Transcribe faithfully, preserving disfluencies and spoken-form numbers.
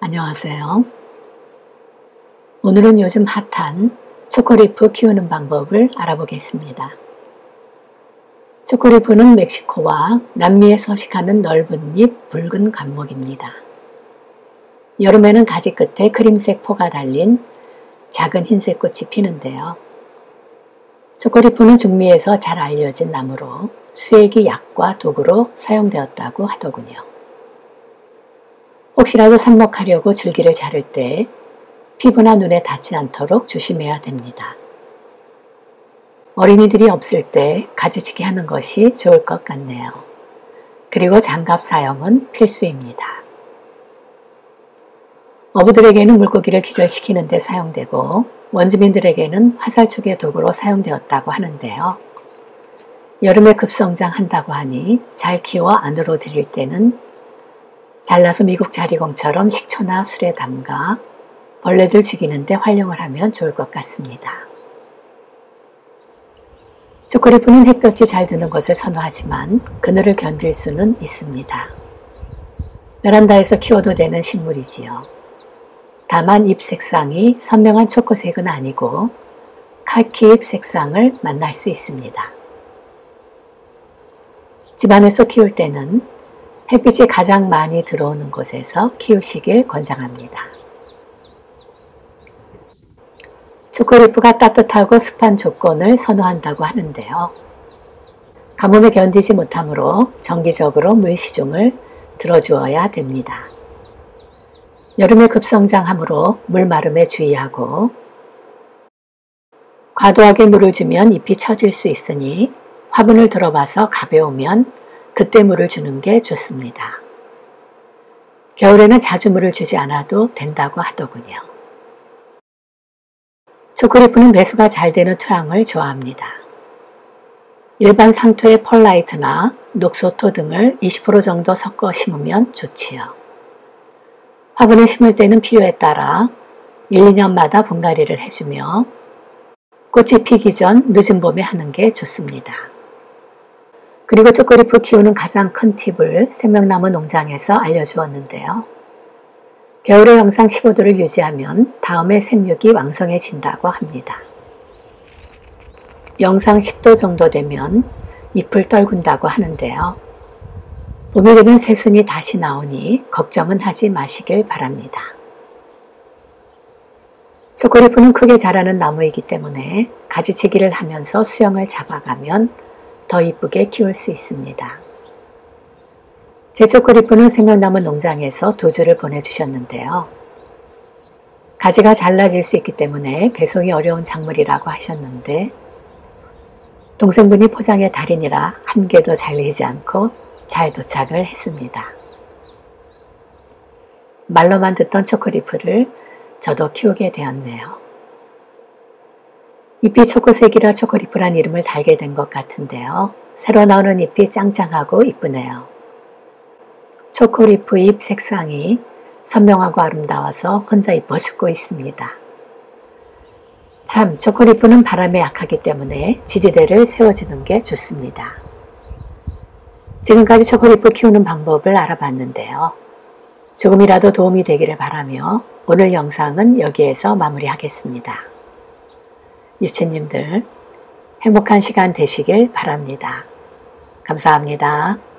안녕하세요. 오늘은 요즘 핫한 초코리프 키우는 방법을 알아보겠습니다. 초코리프는 멕시코와 남미에 서식하는 넓은 잎 붉은 감목입니다. 여름에는 가지 끝에 크림색 포가 달린 작은 흰색 꽃이 피는데요. 초코리프는 중미에서 잘 알려진 나무로 수액이 약과 독으로 사용되었다고 하더군요. 혹시라도 삽목하려고 줄기를 자를 때 피부나 눈에 닿지 않도록 조심해야 됩니다. 어린이들이 없을 때 가지치기 하는 것이 좋을 것 같네요. 그리고 장갑 사용은 필수입니다. 어부들에게는 물고기를 기절시키는 데 사용되고 원주민들에게는 화살촉의 도구로 사용되었다고 하는데요. 여름에 급성장한다고 하니 잘 키워 안으로 들일 때는 잘라서 미국 자리곰처럼 식초나 술에 담가 벌레들 죽이는 데 활용을 하면 좋을 것 같습니다. 초코리프는 햇볕이 잘 드는 것을 선호하지만 그늘을 견딜 수는 있습니다. 베란다에서 키워도 되는 식물이지요. 다만 잎 색상이 선명한 초코색은 아니고 카키 잎 색상을 만날 수 있습니다. 집안에서 키울 때는 햇빛이 가장 많이 들어오는 곳에서 키우시길 권장합니다. 초코리프가 따뜻하고 습한 조건을 선호한다고 하는데요. 가뭄에 견디지 못하므로 정기적으로 물 시중을 들어주어야 됩니다. 여름에 급성장하므로 물 마름에 주의하고 과도하게 물을 주면 잎이 처질 수 있으니 화분을 들어봐서 가벼우면 그때 물을 주는 게 좋습니다. 겨울에는 자주 물을 주지 않아도 된다고 하더군요. 초코리프는 배수가 잘 되는 토양을 좋아합니다. 일반 상토에 펄라이트나 녹소토 등을 이십 퍼센트 정도 섞어 심으면 좋지요. 화분에 심을 때는 필요에 따라 일, 이 년마다 분갈이를 해주며 꽃이 피기 전 늦은 봄에 하는 게 좋습니다. 그리고 초코리프 키우는 가장 큰 팁을 생명나무 농장에서 알려주었는데요. 겨울에 영상 십오 도를 유지하면 다음에 생육이 왕성해진다고 합니다. 영상 십 도 정도 되면 잎을 떨군다고 하는데요. 봄이 되면 새순이 다시 나오니 걱정은 하지 마시길 바랍니다. 초코리프는 크게 자라는 나무이기 때문에 가지치기를 하면서 수영을 잡아가면 더 이쁘게 키울 수 있습니다. 제 초코리프는 생명나무 농장에서 두 주를 보내주셨는데요. 가지가 잘라질 수 있기 때문에 배송이 어려운 작물이라고 하셨는데 동생분이 포장의 달인이라 한 개도 잘리지 않고 잘 도착을 했습니다. 말로만 듣던 초코리프를 저도 키우게 되었네요. 잎이 초코색이라 초코리프란 이름을 달게 된 것 같은데요. 새로 나오는 잎이 짱짱하고 이쁘네요. 초코리프 잎 색상이 선명하고 아름다워서 혼자 이뻐 죽고 있습니다. 참, 초코리프는 바람에 약하기 때문에 지지대를 세워주는 게 좋습니다. 지금까지 초코리프 키우는 방법을 알아봤는데요. 조금이라도 도움이 되기를 바라며 오늘 영상은 여기에서 마무리하겠습니다. 유치님들 행복한 시간 되시길 바랍니다. 감사합니다.